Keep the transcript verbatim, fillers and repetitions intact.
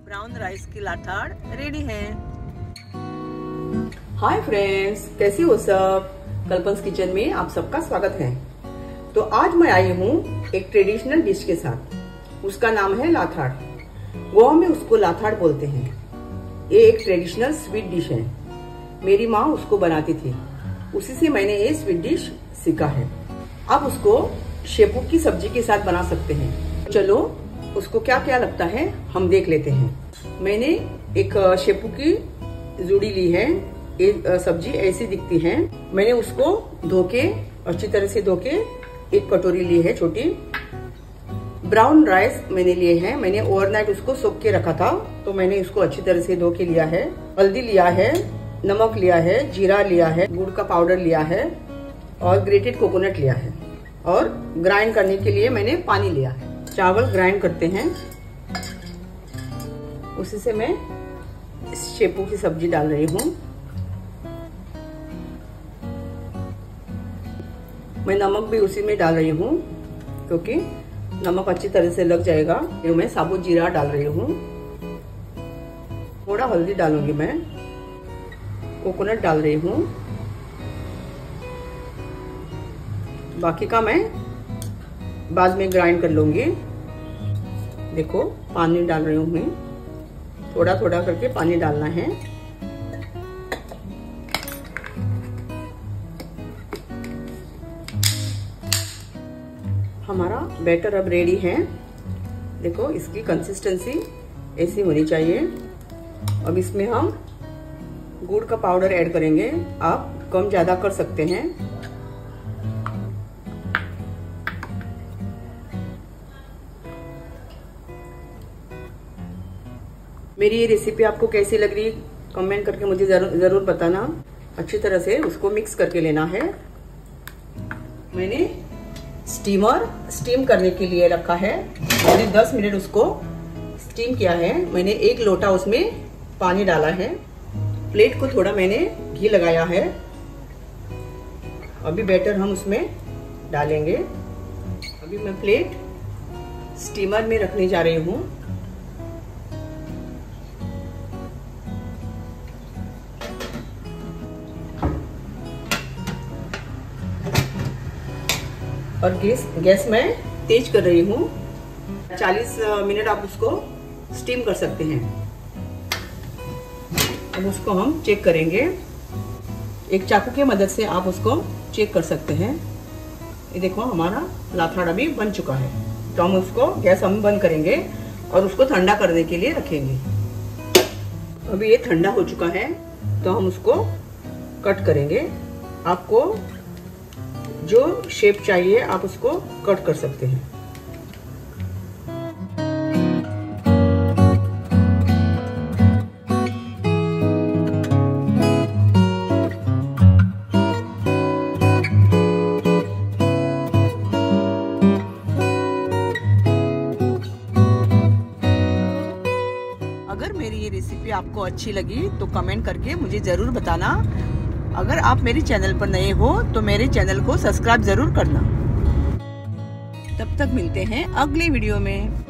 Brown rice की लाठाड़ ready है। Hi friends, कैसी हो सब। कल्पन्स किचन में आप सबका स्वागत है। तो आज मैं आई हूँ एक ट्रेडिशनल डिश के साथ। उसका नाम है लाठाड़। गोवा में उसको लाठाड़ बोलते हैं। ये एक ट्रेडिशनल स्वीट डिश है। मेरी माँ उसको बनाती थी, उसी से मैंने ये स्वीट डिश सीखा है। आप उसको शेपू की सब्जी के साथ बना सकते हैं। चलो उसको क्या क्या लगता है हम देख लेते हैं। मैंने एक शेपू की जूड़ी ली है। ये सब्जी ऐसी दिखती है। मैंने उसको धो के अच्छी तरह से धो के एक कटोरी ली है छोटी। ब्राउन राइस मैंने लिए हैं। मैंने ओवरनाइट उसको सोख के रखा था, तो मैंने उसको अच्छी तरह से धो के लिया है। हल्दी लिया है, नमक लिया है, जीरा लिया है, गुड़ का पाउडर लिया है और ग्रेटेड कोकोनट लिया है। और ग्राइंड करने के लिए मैंने पानी लिया है। चावल ग्राइंड करते हैं, उसी से मैं शेपू की सब्जी डाल रही हूँ। मैं नमक भी उसी में डाल रही हूँ, क्योंकि नमक अच्छी तरह से लग जाएगा। ये मैं साबुत जीरा डाल रही हूँ। थोड़ा हल्दी डालूंगी मैं। कोकोनट डाल रही हूँ। बाकी का मैं बाद में ग्राइंड कर लूंगी। देखो पानी डाल रही हूँ मैं। थोड़ा थोड़ा करके पानी डालना है। हमारा बैटर अब रेडी है। देखो इसकी कंसिस्टेंसी ऐसी होनी चाहिए। अब इसमें हम गुड़ का पाउडर ऐड करेंगे। आप कम ज्यादा कर सकते हैं। मेरी ये रेसिपी आपको कैसी लग रही है कमेंट करके मुझे जरूर जरूर बताना। अच्छी तरह से उसको मिक्स करके लेना है। मैंने स्टीमर स्टीम करने के लिए रखा है। मैंने दस मिनट उसको स्टीम किया है। मैंने एक लोटा उसमें पानी डाला है। प्लेट को थोड़ा मैंने घी लगाया है। अभी बैटर हम उसमें डालेंगे। अभी मैं प्लेट स्टीमर में रखने जा रही हूँ। और गैस गैस मैं तेज कर रही हूँ। चालीस मिनट आप उसको स्टीम कर सकते हैं। अब उसको हम चेक करेंगे। एक चाकू की मदद से आप उसको चेक कर सकते हैं। ये देखो हमारा लाठाड़ अभी बन चुका है। तो हम उसको गैस हम बंद करेंगे और उसको ठंडा करने के लिए रखेंगे। अभी ये ठंडा हो चुका है, तो हम उसको कट करेंगे। आपको जो शेप चाहिए आप उसको कट कर सकते हैं। अगर मेरी ये रेसिपी आपको अच्छी लगी तो कमेंट करके मुझे जरूर बताना। अगर आप मेरे चैनल पर नए हो तो मेरे चैनल को सब्सक्राइब जरूर करना। तब तक मिलते हैं अगले वीडियो में।